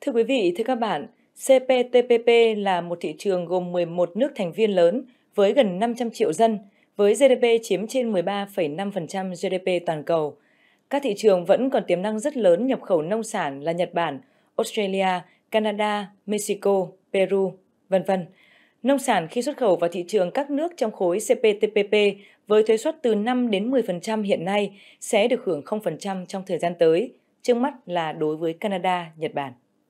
Thưa quý vị, thưa các bạn, CPTPP là một thị trường gồm 11 nước thành viên lớn với gần 500 triệu dân, với GDP chiếm trên 13,5% GDP toàn cầu. Các thị trường vẫn còn tiềm năng rất lớn nhập khẩu nông sản là Nhật Bản, Australia, Canada, Mexico, Peru, vân vân. Nông sản khi xuất khẩu vào thị trường các nước trong khối CPTPP với thuế suất từ 5 đến 10% hiện nay sẽ được hưởng 0% trong thời gian tới, trước mắt là đối với Canada, Nhật Bản.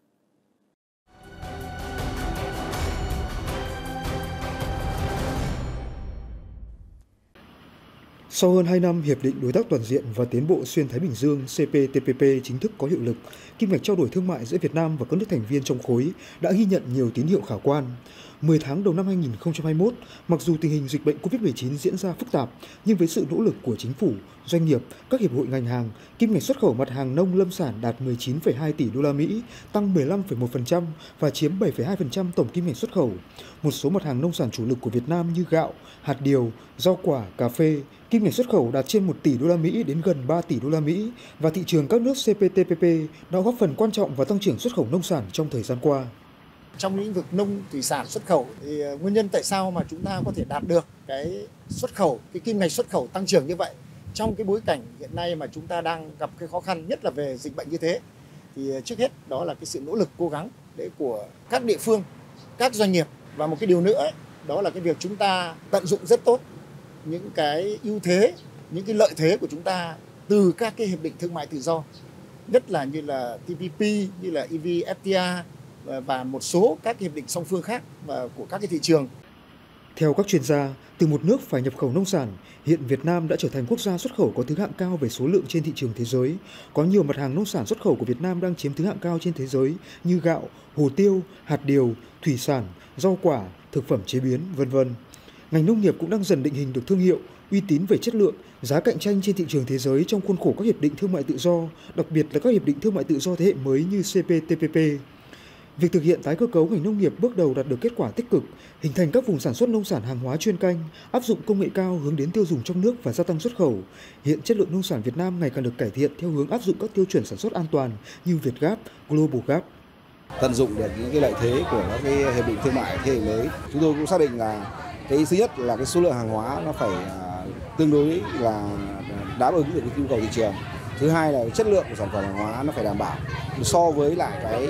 Sau hơn 2 năm, Hiệp định Đối tác Toàn diện và Tiến bộ Xuyên Thái Bình Dương CPTPP chính thức có hiệu lực, kim ngạch trao đổi thương mại giữa Việt Nam và các nước thành viên trong khối đã ghi nhận nhiều tín hiệu khả quan. 10 tháng đầu năm 2021, mặc dù tình hình dịch bệnh COVID-19 diễn ra phức tạp, nhưng với sự nỗ lực của chính phủ, doanh nghiệp, các hiệp hội ngành hàng, kim ngạch xuất khẩu mặt hàng nông lâm sản đạt 19,2 tỷ đô la Mỹ, tăng 15,1% và chiếm 7,2% tổng kim ngạch xuất khẩu. Một số mặt hàng nông sản chủ lực của Việt Nam như gạo, hạt điều, rau quả, cà phê, kim ngạch xuất khẩu đạt trên 1 tỷ đô la Mỹ đến gần 3 tỷ đô la Mỹ và thị trường các nước CPTPP đã góp phần quan trọng vào tăng trưởng xuất khẩu nông sản trong thời gian qua. Trong lĩnh vực nông thủy sản xuất khẩu thì nguyên nhân tại sao mà chúng ta có thể đạt được cái xuất khẩu, cái kim ngạch xuất khẩu tăng trưởng như vậy trong cái bối cảnh hiện nay mà chúng ta đang gặp cái khó khăn nhất là về dịch bệnh như thế, thì trước hết đó là cái sự nỗ lực cố gắng của các địa phương, các doanh nghiệp, và một cái điều nữa ấy, đó là cái việc chúng ta tận dụng rất tốt những cái ưu thế, những cái lợi thế của chúng ta từ các cái hiệp định thương mại tự do, nhất là như là TPP, như là EVFTA và một số các hiệp định song phương khác và của các cái thị trường. Theo các chuyên gia, từ một nước phải nhập khẩu nông sản, hiện Việt Nam đã trở thành quốc gia xuất khẩu có thứ hạng cao về số lượng trên thị trường thế giới. Có nhiều mặt hàng nông sản xuất khẩu của Việt Nam đang chiếm thứ hạng cao trên thế giới như gạo, hồ tiêu, hạt điều, thủy sản, rau quả, thực phẩm chế biến, v.v. Ngành nông nghiệp cũng đang dần định hình được thương hiệu, uy tín về chất lượng, giá cạnh tranh trên thị trường thế giới trong khuôn khổ các hiệp định thương mại tự do, đặc biệt là các hiệp định thương mại tự do thế hệ mới như CPTPP. Việc thực hiện tái cơ cấu ngành nông nghiệp bước đầu đạt được kết quả tích cực, hình thành các vùng sản xuất nông sản hàng hóa chuyên canh, áp dụng công nghệ cao hướng đến tiêu dùng trong nước và gia tăng xuất khẩu. Hiện chất lượng nông sản Việt Nam ngày càng được cải thiện theo hướng áp dụng các tiêu chuẩn sản xuất an toàn như VietGAP, GlobalGAP. Tận dụng được những cái lợi thế của các cái hiệp định thương mại thế hệ mới, chúng tôi cũng xác định là cái thứ nhất là cái số lượng hàng hóa nó phải tương đối là đáp ứng được cái nhu cầu thị trường. Thứ hai là chất lượng của sản phẩm hàng hóa nó phải đảm bảo so với lại cái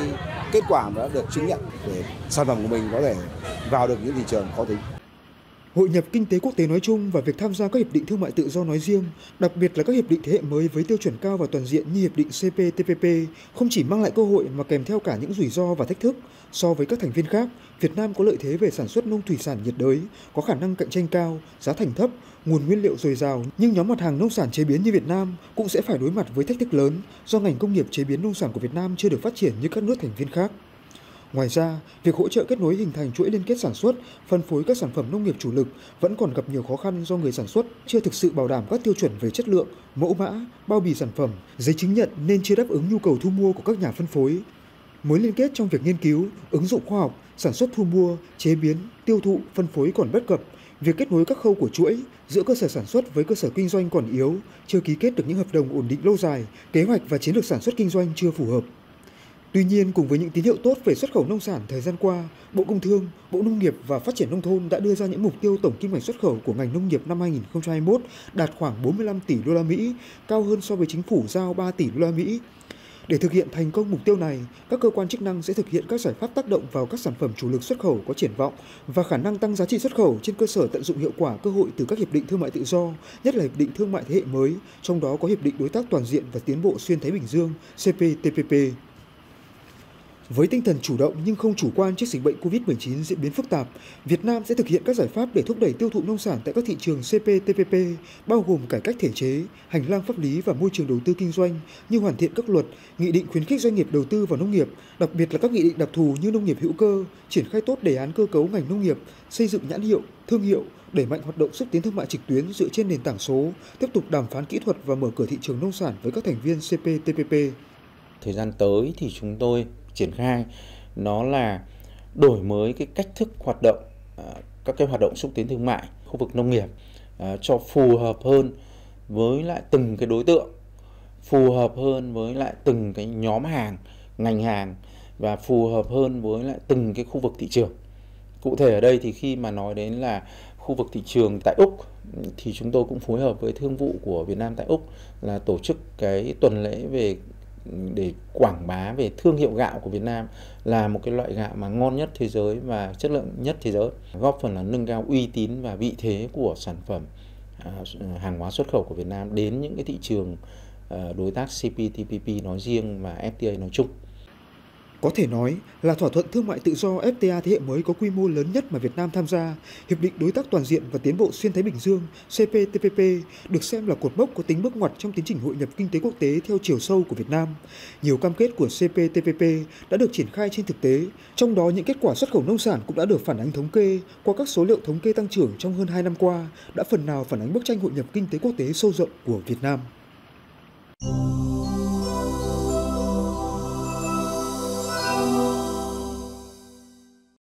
kết quả mà đã được chứng nhận để sản phẩm của mình có thể vào được những thị trường khó tính. Hội nhập kinh tế quốc tế nói chung và việc tham gia các hiệp định thương mại tự do nói riêng, đặc biệt là các hiệp định thế hệ mới với tiêu chuẩn cao và toàn diện như hiệp định CPTPP, không chỉ mang lại cơ hội mà kèm theo cả những rủi ro và thách thức. So với các thành viên khác, Việt Nam có lợi thế về sản xuất nông thủy sản nhiệt đới, có khả năng cạnh tranh cao, giá thành thấp, nguồn nguyên liệu dồi dào, nhưng nhóm mặt hàng nông sản chế biến như Việt Nam cũng sẽ phải đối mặt với thách thức lớn do ngành công nghiệp chế biến nông sản của Việt Nam chưa được phát triển như các nước thành viên khác. Ngoài ra, việc hỗ trợ kết nối hình thành chuỗi liên kết sản xuất, phân phối các sản phẩm nông nghiệp chủ lực vẫn còn gặp nhiều khó khăn do người sản xuất chưa thực sự bảo đảm các tiêu chuẩn về chất lượng, mẫu mã, bao bì sản phẩm, giấy chứng nhận nên chưa đáp ứng nhu cầu thu mua của các nhà phân phối. Mối liên kết trong việc nghiên cứu, ứng dụng khoa học, sản xuất thu mua, chế biến, tiêu thụ, phân phối còn bất cập. Việc kết nối các khâu của chuỗi giữa cơ sở sản xuất với cơ sở kinh doanh còn yếu, chưa ký kết được những hợp đồng ổn định lâu dài, kế hoạch và chiến lược sản xuất kinh doanh chưa phù hợp. Tuy nhiên, cùng với những tín hiệu tốt về xuất khẩu nông sản thời gian qua, Bộ Công Thương, Bộ Nông nghiệp và Phát triển Nông thôn đã đưa ra những mục tiêu tổng kim ngạch xuất khẩu của ngành nông nghiệp năm 2021 đạt khoảng 45 tỷ đô la Mỹ, cao hơn so với chính phủ giao 3 tỷ đô la Mỹ. Để thực hiện thành công mục tiêu này, các cơ quan chức năng sẽ thực hiện các giải pháp tác động vào các sản phẩm chủ lực xuất khẩu có triển vọng và khả năng tăng giá trị xuất khẩu trên cơ sở tận dụng hiệu quả cơ hội từ các hiệp định thương mại tự do, nhất là hiệp định thương mại thế hệ mới, trong đó có hiệp định đối tác toàn diện và tiến bộ xuyên Thái Bình Dương CPTPP. Với tinh thần chủ động nhưng không chủ quan trước dịch bệnh COVID-19 diễn biến phức tạp, Việt Nam sẽ thực hiện các giải pháp để thúc đẩy tiêu thụ nông sản tại các thị trường CPTPP, bao gồm cải cách thể chế, hành lang pháp lý và môi trường đầu tư kinh doanh như hoàn thiện các luật, nghị định khuyến khích doanh nghiệp đầu tư vào nông nghiệp, đặc biệt là các nghị định đặc thù như nông nghiệp hữu cơ, triển khai tốt đề án cơ cấu ngành nông nghiệp, xây dựng nhãn hiệu, thương hiệu, đẩy mạnh hoạt động xúc tiến thương mại trực tuyến dựa trên nền tảng số, tiếp tục đàm phán kỹ thuật và mở cửa thị trường nông sản với các thành viên CPTPP. Thời gian tới thì chúng tôi triển khai nó là đổi mới cái cách thức hoạt động, các cái hoạt động xúc tiến thương mại khu vực nông nghiệp cho phù hợp hơn với lại từng cái đối tượng, phù hợp hơn với lại từng cái nhóm hàng ngành hàng và phù hợp hơn với lại từng cái khu vực thị trường. Cụ thể ở đây thì khi mà nói đến là khu vực thị trường tại Úc thì chúng tôi cũng phối hợp với thương vụ của Việt Nam tại Úc là tổ chức cái tuần lễ để quảng bá về thương hiệu gạo của Việt Nam là một cái loại gạo mà ngon nhất thế giới và chất lượng nhất thế giới, góp phần là nâng cao uy tín và vị thế của sản phẩm hàng hóa xuất khẩu của Việt Nam đến những cái thị trường đối tác CPTPP nói riêng và FTA nói chung. Có thể nói là thỏa thuận thương mại tự do FTA thế hệ mới có quy mô lớn nhất mà Việt Nam tham gia. Hiệp định Đối tác Toàn diện và Tiến bộ Xuyên Thái Bình Dương CPTPP được xem là cột mốc có tính bước ngoặt trong tiến trình hội nhập kinh tế quốc tế theo chiều sâu của Việt Nam. Nhiều cam kết của CPTPP đã được triển khai trên thực tế, trong đó những kết quả xuất khẩu nông sản cũng đã được phản ánh thống kê qua các số liệu thống kê tăng trưởng trong hơn 2 năm qua, đã phần nào phản ánh bức tranh hội nhập kinh tế quốc tế sâu rộng của Việt Nam.